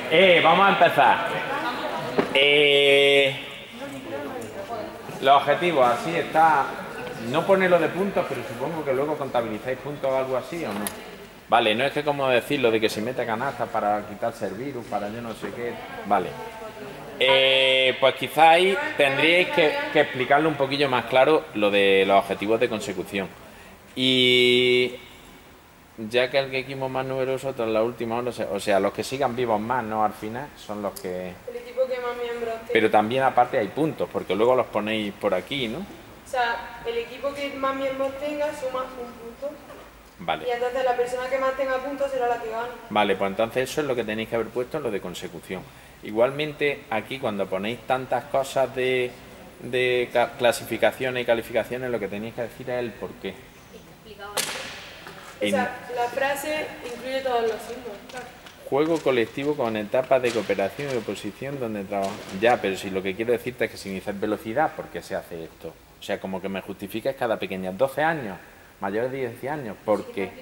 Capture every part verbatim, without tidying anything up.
Eh, vamos a empezar. Eh, los objetivos, así está. No ponerlo de puntos, pero supongo que luego contabilizáis puntos o algo así, ¿o no? Vale, no es que como decirlo de que si mete canastas para quitarse el virus, para yo no sé qué. Vale. Eh, pues quizá ahí tendríais que, que explicarlo un poquillo más claro lo de los objetivos de consecución. Y ya que el equipo más numeroso tras la última hora, o sea, los que sigan vivos más, ¿no? Al final son los que... El equipo que más miembros tiene. Pero también aparte hay puntos, porque luego los ponéis por aquí, ¿no? O sea, el equipo que más miembros tenga suma un punto. Vale. Y entonces la persona que más tenga puntos será la que gana. Vale, pues entonces eso es lo que tenéis que haber puesto en lo de consecución. Igualmente, aquí cuando ponéis tantas cosas de, de clasificaciones y calificaciones, lo que tenéis que decir es el por qué. O sea, la frase incluye todos los símbolos. Juego colectivo con etapas de cooperación y oposición donde trabajo. Ya, pero si lo que quiero decirte es que si me dices velocidad, ¿por qué se hace esto? O sea, como que me justifiques cada pequeña. doce años, mayores de diez años, ¿por qué?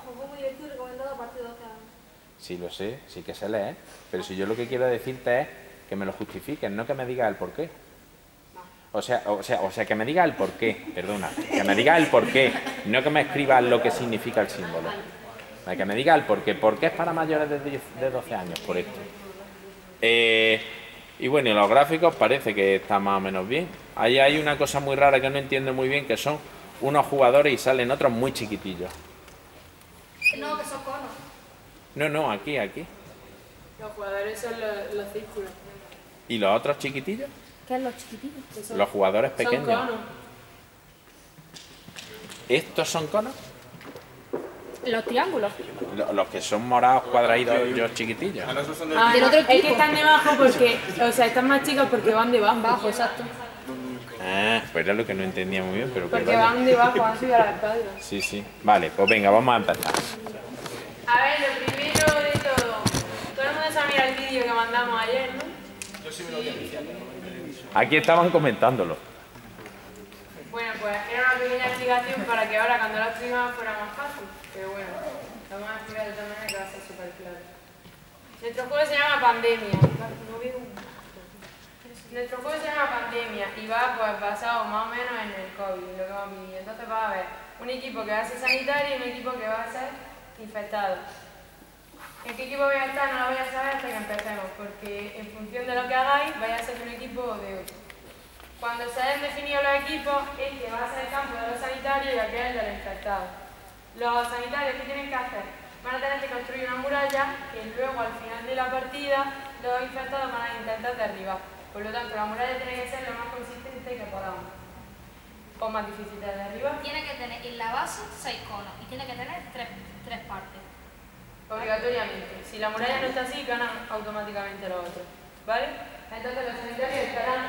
Sí, lo sé, sí que se lee, pero si yo lo que quiero decirte es que me lo justifiques, no que me digas el por qué. O sea, o sea, o sea, que me digas el por qué, perdona, que me digas el por qué, no que me escribas lo que significa el símbolo. Que me digas el por qué, por qué es para mayores de, diez, de doce años, por esto. Eh, y bueno, y los gráficos parece que está más o menos bien. Ahí hay una cosa muy rara que no entiendo muy bien, que son unos jugadores y salen otros muy chiquitillos. No, que son conos. No, no, aquí, aquí. Los jugadores son los, los círculos. ¿Y los otros chiquitillos? ¿Qué es los chiquititos? Los jugadores pequeños. Son conos. ¿Estos son conos? Los triángulos. Los, los que son morados, cuadraditos, yo chiquitillos. Ah, del otro es que equipo. están debajo porque, o sea, están más chicos porque van debajo. Bajo, exacto. Ah, pues era lo que no entendía muy bien, pero que Porque vale. van debajo, así a la espalda. Sí, sí. Vale, pues venga, vamos a empezar. A ver, lo primero de todo. Todo el mundo se ha mirado el vídeo que mandamos ayer, ¿no? Yo sí me lo voy a iniciar. Aquí estaban comentándolo. Bueno, pues era una pequeña explicación para que ahora cuando lo escribamos fuera más fácil. Pero bueno, lo vamos a explicar de tal manera que va a ser súper claro. Nuestro juego se llama Pandemia. No veo un... Nuestro juego se llama Pandemia y va pues basado más o menos en el COVID, lo que hemos vivido. Entonces va a haber un equipo que va a ser sanitario y un equipo que va a ser infectado. ¿En qué equipo voy a estar? No lo voy a saber hasta que empecemos, porque en función de lo que hagáis, vais a ser de un equipo o de otro. Cuando se hayan definido los equipos, este va a ser el campo de los sanitarios y aquel el de los infectados. Los sanitarios, ¿qué tienen que hacer? Van a tener que construir una muralla que luego al final de la partida los infectados van a intentar derribar. Por lo tanto, la muralla tiene que ser lo más consistente que podamos. O más difícil de derribar. Tiene que tener en la base seis conos y tiene que tener tres, tres partes. Obligatoriamente. Si la muralla no está así, ganan automáticamente los otros. ¿Vale? Entonces los sanitarios estarán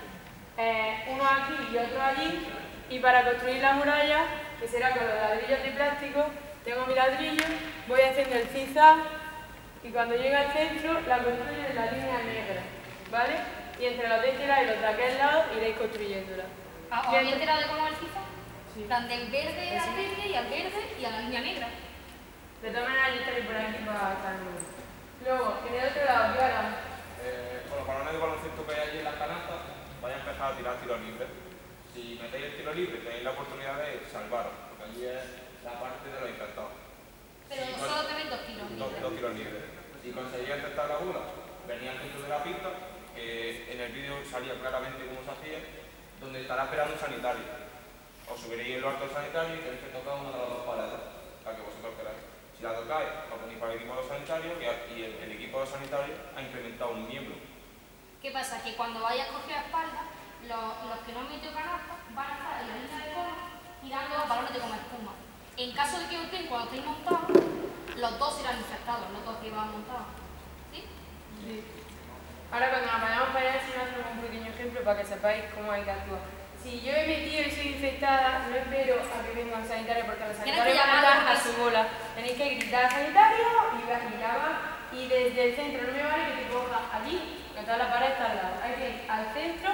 eh, uno aquí y otro allí. Y para construir la muralla, que será con los ladrillos de plástico, tengo mi ladrillo, voy haciendo el zigzag y cuando llegue al centro la construyo en la línea negra. ¿Vale? Y entre los de este lado y los de aquel lado iréis construyéndola. ¿Os habéis enterado de cómo es el FIFA? Sí. Plan del verde al verde y al verde y a la línea negra. De todas maneras, yo estaré por aquí para estar nuevo. Luego, en el otro lado, ¿qué harán? Eh, con los balones de baloncesto que hay allí en las canastas, vais a empezar a tirar tiros libres. Si metéis el tiro libre, tenéis la oportunidad de salvaros, porque allí es la parte de los infectados. Pero Si solo tenéis dos tiros Dos, libres. dos tiros libres. Si conseguís aceptar la bola, venía al centro de la pista, que en el vídeo salía claramente cómo se hacía, donde estará esperando un sanitario. Os subiréis en lo alto del sanitario y tenéis que tocar una de las dos paletas, la que vosotros queráis. Si la tocáis, os venís para el equipo de los sanitarios y el, el equipo de los sanitarios ha implementado un miembro. ¿Qué pasa? Que cuando vayas a coger a espalda, los, los que no han metido canasta van a estar en la línea de cono tirando balones de goma espuma. En caso de que os den, cuando estéis montados, los dos serán infectados, no todos que iban montados. ¿Sí? Sí. Ahora cuando nos vayamos para allá, si no hacemos un pequeño ejemplo para que sepáis cómo hay que actuar. Si yo he metido y soy infectada, no espero a que venga un sanitario porque los sanitarios van a estar a su bola. Tenéis que gritar al sanitario y va y ya va. Y desde el centro no me vale que te coja allí, que toda la pared está al lado. Hay que ir al centro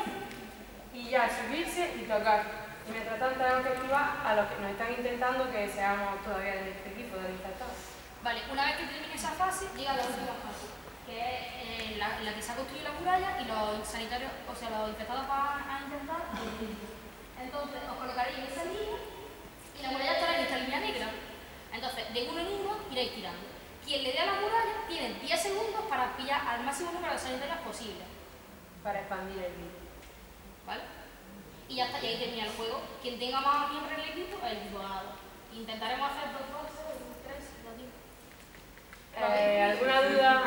y ya subirse y tocar. Y mientras tanto tenemos que activar a los que nos están intentando que seamos todavía de este equipo, de los infectados. Vale, una vez que termine esa fase, llega la última fase. que es eh, la, la que se ha construido la muralla, y los sanitarios, o sea, los infectados van a intentar. Entonces, os colocaréis en esa línea y la muralla estará en esta línea negra. Entonces, de uno en uno iréis tirando. Quien le dé a la muralla tiene diez segundos para pillar al máximo número de sanitarios posible. Para expandir el vídeo. ¿Vale? Y ya está, y ahí termina el juego. Quien tenga más miembros en el equipo, el equipo ganador. Intentaremos hacer dos boxes, tres, dos tiempos. Eh, ¿Alguna duda?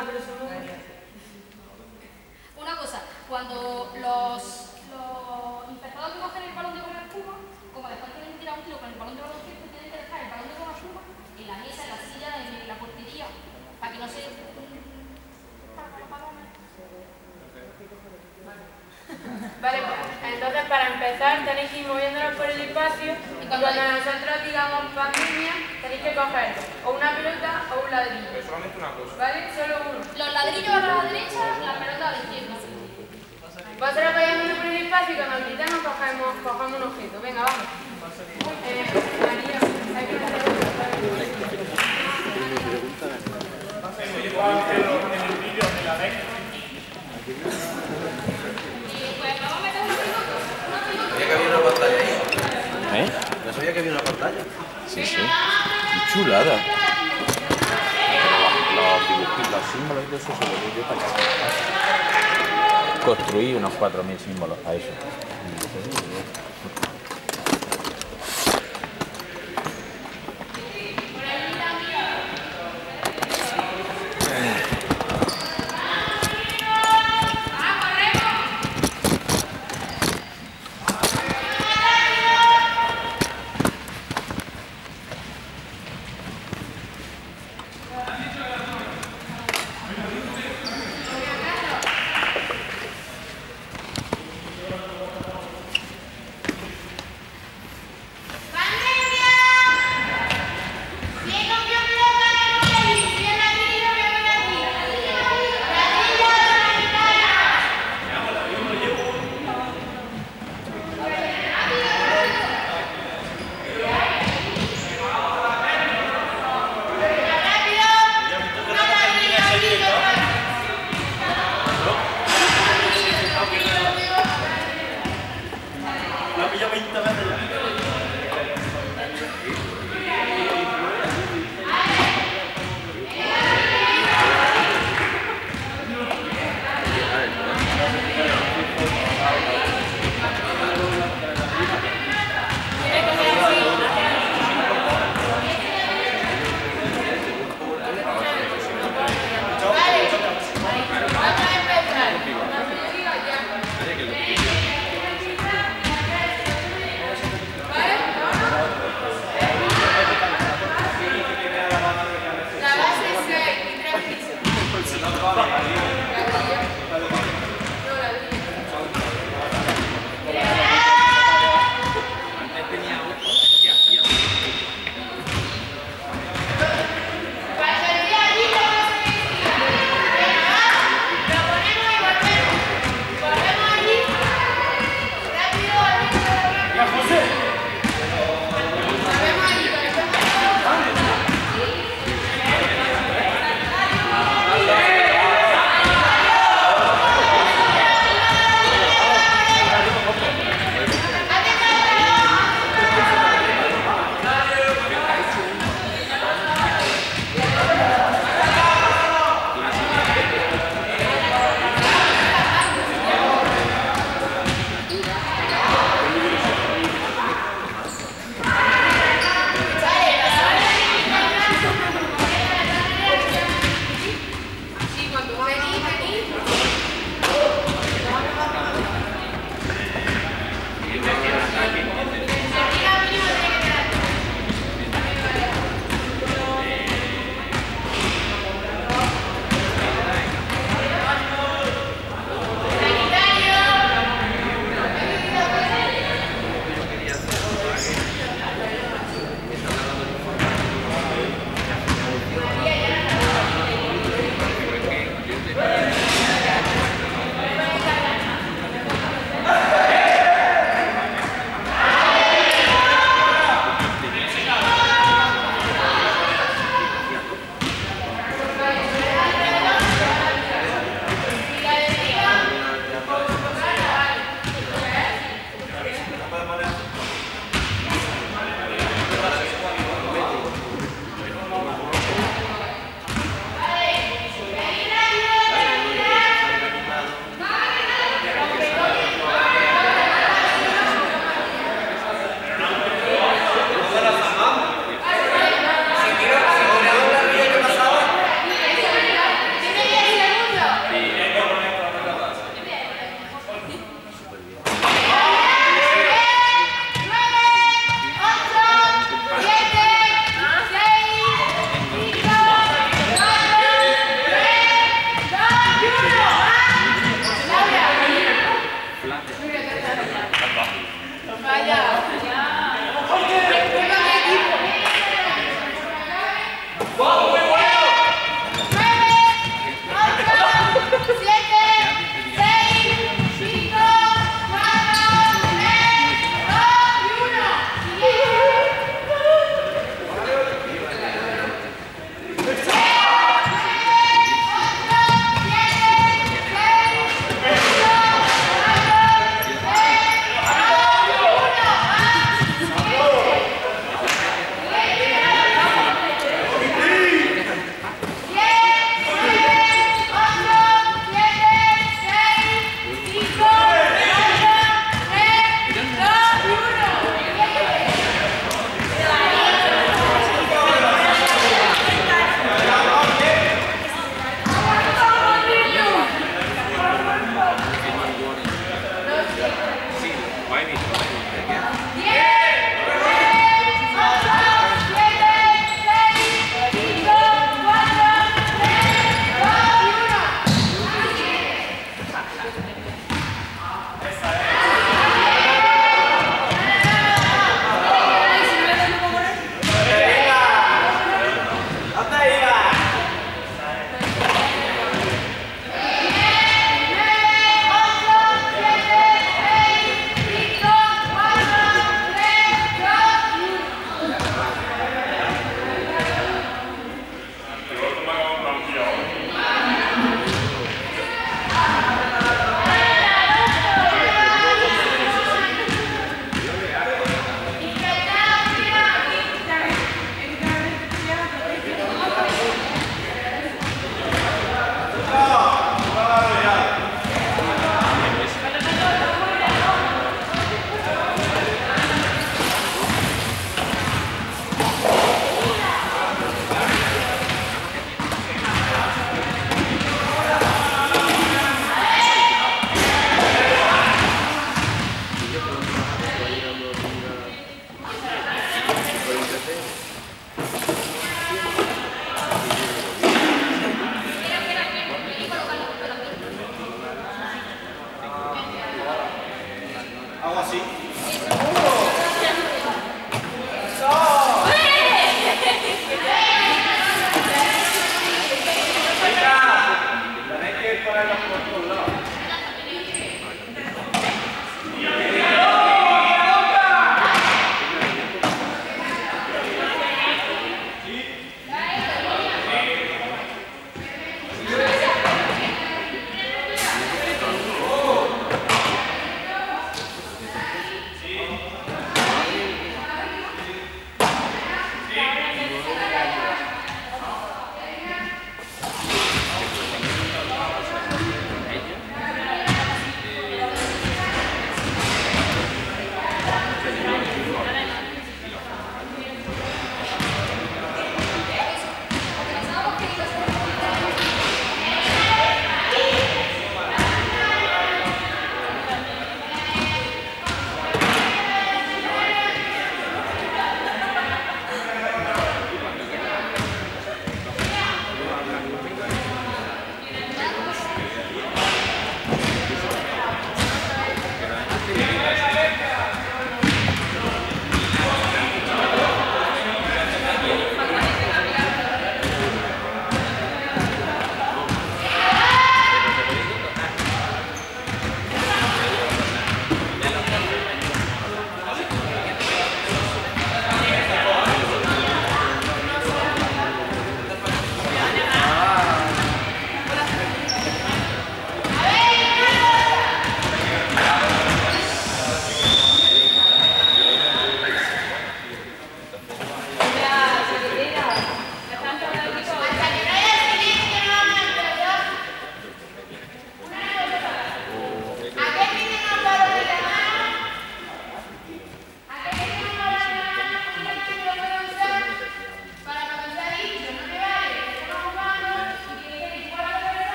Una cosa, cuando los, los infectados que cogen el balón de goma espuma, como después tienen que tirar un tiro con el balón de baloncesto, tienen que dejar el balón de goma espuma en la mesa, en la silla, en la portería, para que no se... Vale, pues, entonces para empezar tenéis que ir moviéndonos por el espacio y cuando nosotros digamos pandemia tenéis que coger o una pelota o un ladrillo. Pero solamente una cosa. ¿Vale? Solo uno. Los ladrillos a la derecha, la pelota a la izquierda. Vosotros vais andando por el espacio y cuando gritemos cogemos, cogemos un objeto. Venga, vamos. Eh, María, hay que hacer ¿Sabía que había una pantalla ahí? ¿Eh? ¿No sabía que había una pantalla? Sí, sí. Qué chulada. Los dibujos, los símbolos de eso se los doy yo para que... Construí unos cuatro mil símbolos para eso.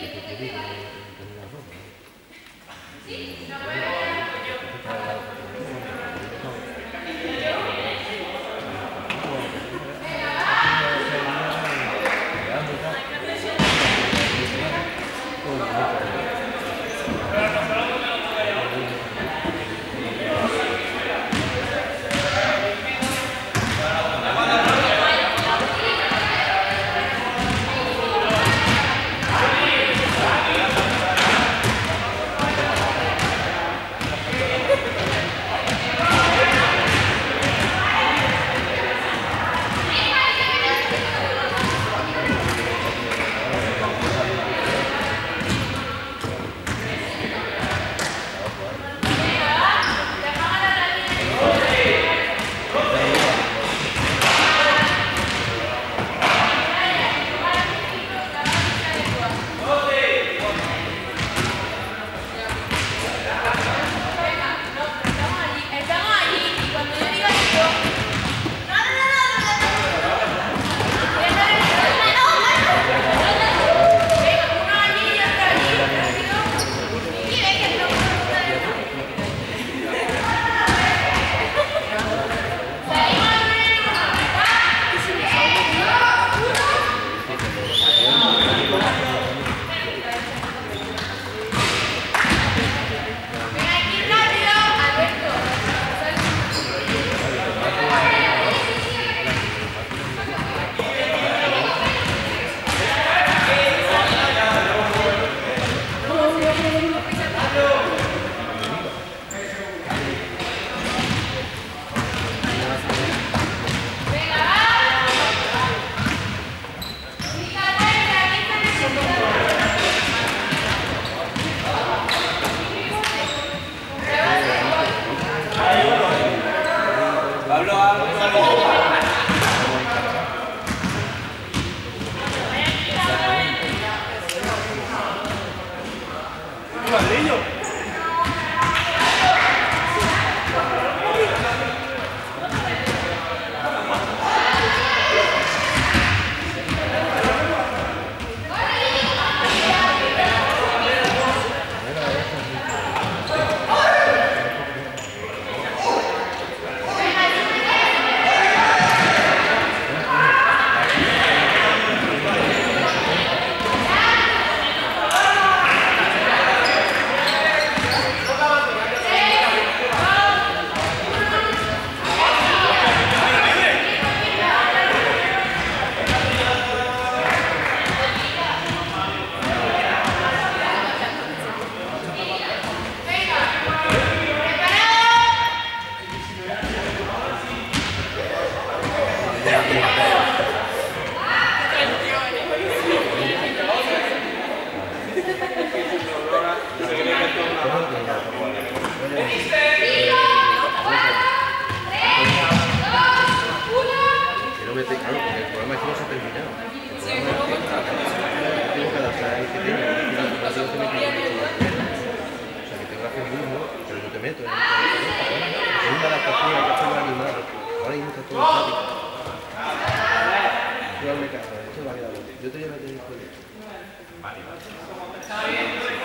Yo te llevo a tener. Vale, vale.